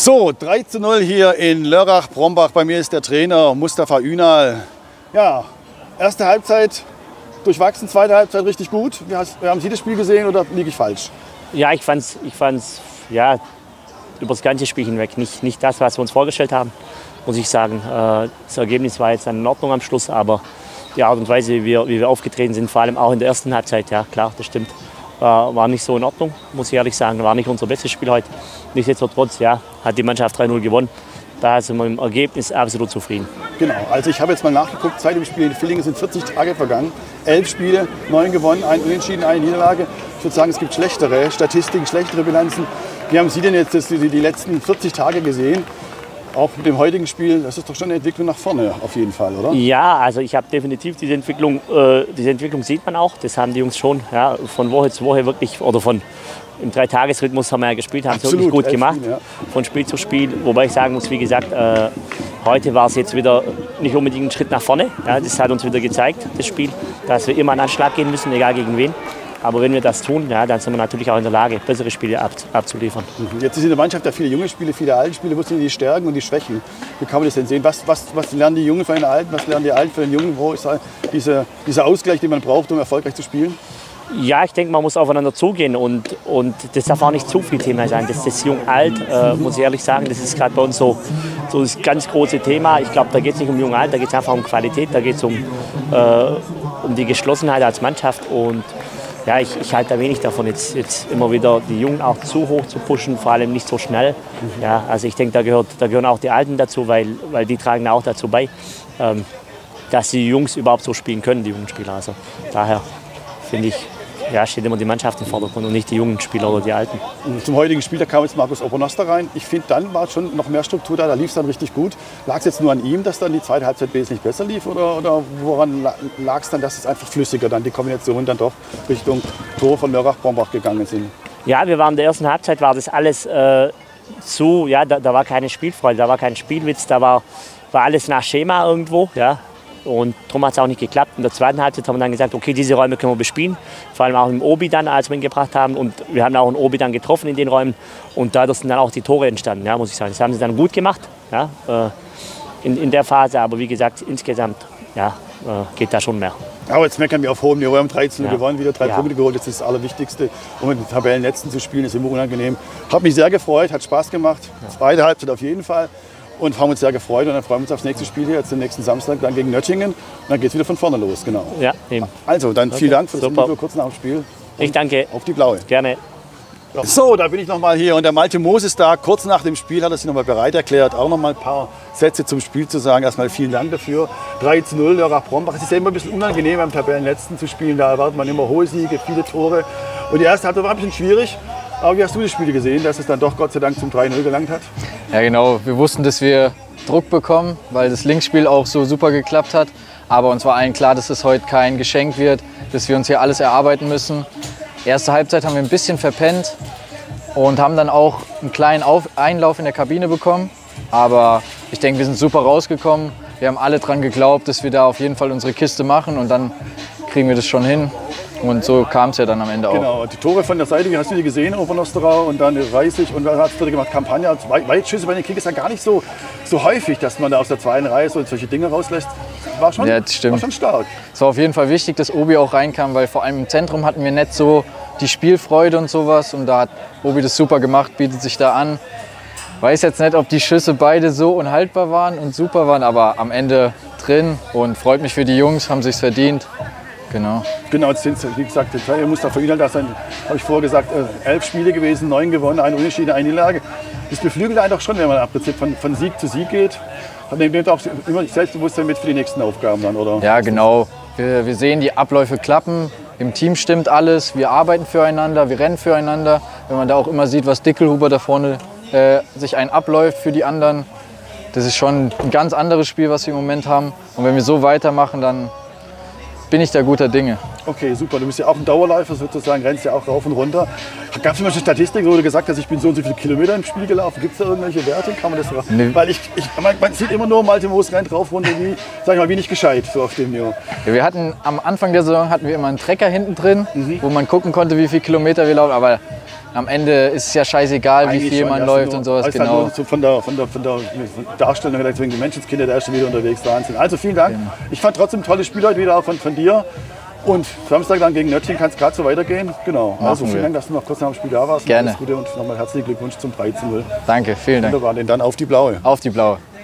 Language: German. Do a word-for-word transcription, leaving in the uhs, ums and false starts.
So, drei zu null hier in Lörrach-Brombach. Bei mir ist der Trainer Mustafa Ünal. Ja, erste Halbzeit durchwachsen, zweite Halbzeit richtig gut. Wie hast, haben Sie das Spiel gesehen oder liege ich falsch? Ja, ich fand's, ich fand's ja, über das ganze Spiel hinweg nicht, nicht das, was wir uns vorgestellt haben, muss ich sagen. Das Ergebnis war jetzt in Ordnung am Schluss, aber die Art und Weise, wie wir, wie wir aufgetreten sind, vor allem auch in der ersten Halbzeit, ja klar, das stimmt, war, war nicht so in Ordnung, muss ich ehrlich sagen. War nicht unser bestes Spiel heute. Nichtsdestotrotz, ja, hat die Mannschaft drei null gewonnen. Da sind wir im Ergebnis absolut zufrieden. Genau, also ich habe jetzt mal nachgeguckt, seit dem Spiel in Villingen sind vierzig Tage vergangen. Elf Spiele, neun gewonnen, ein Unentschieden, eine Niederlage. Ich würde sagen, es gibt schlechtere Statistiken, schlechtere Bilanzen. Wie haben Sie denn jetzt das, die, die letzten vierzig Tage gesehen? Auch mit dem heutigen Spiel, das ist doch schon eine Entwicklung nach vorne auf jeden Fall, oder? Ja, also ich habe definitiv diese Entwicklung, äh, diese Entwicklung sieht man auch, das haben die Jungs schon, ja, von Woche zu Woche wirklich, oder von im Dreitagesrhythmus haben wir ja gespielt, haben es wirklich gut gemacht, Spiel, ja. Von Spiel zu Spiel, wobei ich sagen muss, wie gesagt, äh, heute war es jetzt wieder nicht unbedingt ein Schritt nach vorne, ja, das hat uns wieder gezeigt, das Spiel, dass wir immer an Anschlag gehen müssen, egal gegen wen. Aber wenn wir das tun, ja, dann sind wir natürlich auch in der Lage, bessere Spiele ab, abzuliefern. Jetzt ist in der Mannschaft ja viele junge Spiele, viele alte Spiele. Wo sind die Stärken und die Schwächen? Wie kann man das denn sehen? Was, was, was lernen die Jungen von den Alten, was lernen die Alten von den Jungen? Wo ist dieser, dieser Ausgleich, den man braucht, um erfolgreich zu spielen? Ja, ich denke, man muss aufeinander zugehen und, und das darf auch nicht zu viel Thema sein. Das ist jung-alt, äh, muss ich ehrlich sagen. Das ist gerade bei uns so, so das ganz große Thema. Ich glaube, da geht es nicht um jung-alt, da geht es einfach um Qualität, da geht es um, äh, um die Geschlossenheit als Mannschaft. Und ja, ich, ich halte da wenig davon, jetzt, jetzt immer wieder die Jungen auch zu hoch zu pushen, vor allem nicht so schnell. Ja, also ich denke, da, gehört, da gehören auch die Alten dazu, weil, weil die tragen auch dazu bei, ähm, dass die Jungs überhaupt so spielen können, die jungen Spieler. Also daher finde ich, ja, steht immer die Mannschaft im Vordergrund und nicht die jungen Spieler oder die Alten. Zum heutigen Spiel, da kam jetzt Markus Obernoster rein. Ich finde, dann war schon noch mehr Struktur da, da lief es dann richtig gut. Lag es jetzt nur an ihm, dass dann die zweite Halbzeit wesentlich besser lief? Oder, oder woran lag es dann, dass es einfach flüssiger dann die Kombination dann doch Richtung Tor von Lörrach-Brombach gegangen sind? Ja, wir waren in der ersten Halbzeit, war das alles äh, zu, ja, da, da war keine Spielfreude, da war kein Spielwitz, da war, war alles nach Schema irgendwo, ja. Und darum hat es auch nicht geklappt. In der zweiten Halbzeit haben wir dann gesagt, okay, diese Räume können wir bespielen. Vor allem auch im Obi dann, als wir ihn gebracht haben. Und wir haben auch einen Obi dann getroffen in den Räumen. Und dadurch sind dann auch die Tore entstanden, ja, muss ich sagen. Das haben sie dann gut gemacht, ja, in, in der Phase. Aber wie gesagt, insgesamt ja, geht da schon mehr. Aber jetzt meckern wir auf hohem Niveau. Wir haben dreizehn ja. gewonnen, wieder drei ja. Punkte geholt. Das ist das Allerwichtigste. Um mit den Tabellenletzten zu spielen, ist immer unangenehm. Hat mich sehr gefreut, hat Spaß gemacht. Ja. Zweite Halbzeit auf jeden Fall. Und haben uns sehr gefreut und dann freuen wir uns aufs nächste Spiel hier, jetzt den nächsten Samstag, dann gegen Nöttingen. Und dann geht es wieder von vorne los, genau. Ja, eben. Also, dann vielen okay. Dank für das Super. Interview kurz nach dem Spiel. Ich danke. Auf die Blaue. Gerne. So, da bin ich noch mal hier und der Malte Moos ist da. Kurz nach dem Spiel hat er sich noch mal bereit erklärt, auch noch mal ein paar Sätze zum Spiel zu sagen. Erstmal vielen Dank dafür. drei zu null, Lörrach-Brombach. Es ist ja immer ein bisschen unangenehm, am Tabellenletzten zu spielen. Da erwartet man immer hohe Siege, viele Tore. Und die erste Halbzeit war ein bisschen schwierig. Aber wie hast du das Spiel gesehen, dass es dann doch Gott sei Dank zum drei null gelangt hat? Ja, genau. Wir wussten, dass wir Druck bekommen, weil das Linksspiel auch so super geklappt hat. Aber uns war allen klar, dass es heute kein Geschenk wird, dass wir uns hier alles erarbeiten müssen. Erste Halbzeit haben wir ein bisschen verpennt und haben dann auch einen kleinen Auf Einlauf in der Kabine bekommen. Aber ich denke, wir sind super rausgekommen. Wir haben alle dran geglaubt, dass wir da auf jeden Fall unsere Kiste machen und dann kriegen wir das schon hin. Und so kam es ja dann am Ende auch. Genau, die Tore von der Seite, hast du die gesehen, Obernosterer und dann Reisig und was hat es gemacht? Kampagne, Weitschüsse bei den Kickers ist ja gar nicht so, so häufig, dass man da aus der zweiten Reihe so solche Dinge rauslässt. War schon, ja, das stimmt. War schon stark. Es war auf jeden Fall wichtig, dass Obi auch reinkam, weil vor allem im Zentrum hatten wir nicht so die Spielfreude und sowas. Und da hat Obi das super gemacht, bietet sich da an. Weiß jetzt nicht, ob die Schüsse beide so unhaltbar waren und super waren, aber am Ende drin und freut mich für die Jungs, haben sich's verdient. Genau. Genau, jetzt sind wie gesagt, der Mustafa Ünal, das sind, habe ich vorher gesagt, elf Spiele gewesen, neun gewonnen, ein Unentschieden, eine Niederlage. Das beflügelt einen doch schon, wenn man im Prinzip von, von Sieg zu Sieg geht. Dann nimmt auch immer Selbstbewusstsein mit für die nächsten Aufgaben dann, oder? Ja, genau. Wir, wir sehen, die Abläufe klappen, im Team stimmt alles, wir arbeiten füreinander, wir rennen füreinander. Wenn man da auch immer sieht, was Dickelhuber da vorne äh, sich ein abläuft für die anderen, das ist schon ein ganz anderes Spiel, was wir im Moment haben. Und wenn wir so weitermachen, dann bin ich da guter Dinge. Okay, super. Du bist ja auch ein Dauerläufer sozusagen, rennst ja auch rauf und runter. Gab es irgendwelche Statistiken, wo du gesagt hast, ich bin so und so viele Kilometer im Spiel gelaufen? Gibt es da irgendwelche Werte? Kann man das drauf? Nee. Weil ich, ich, man, man sieht immer nur, Malte Moos rennt rauf runter wie, sag ich mal, wie nicht gescheit, so auf dem Niveau. Ja, wir hatten am Anfang der Saison hatten wir immer einen Trecker hinten drin, Mhm. wo man gucken konnte, wie viele Kilometer wir laufen. Aber am Ende ist es ja scheißegal, wie Eigentlich viel schon, man ja, läuft so und sowas. halt Genau. nur so von, der, von, der, von der Darstellung her, wegen den Menschenskinder, der ist schon wieder unterwegs. Wahnsinn. Also vielen Dank. Genau. Ich fand trotzdem ein tolles Spiel heute wieder auch von, von dir. Und Samstag dann gegen Nöttchen kann es gerade so weitergehen. Genau. Also vielen wir. Dank, dass du noch kurz nach dem Spiel da warst. Gerne. Alles Gute und nochmal herzlichen Glückwunsch zum drei zu null. Danke, vielen Dank. Wunderbar, denn dann auf die Blaue. Auf die Blaue.